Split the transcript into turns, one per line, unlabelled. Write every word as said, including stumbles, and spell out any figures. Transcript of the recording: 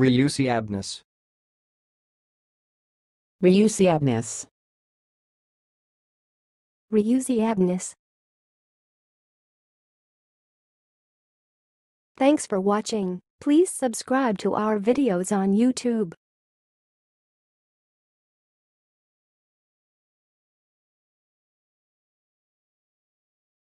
reuseabness,
reuseabness,
reuseabness. Thanks for watching. Please subscribe to our videos on YouTube.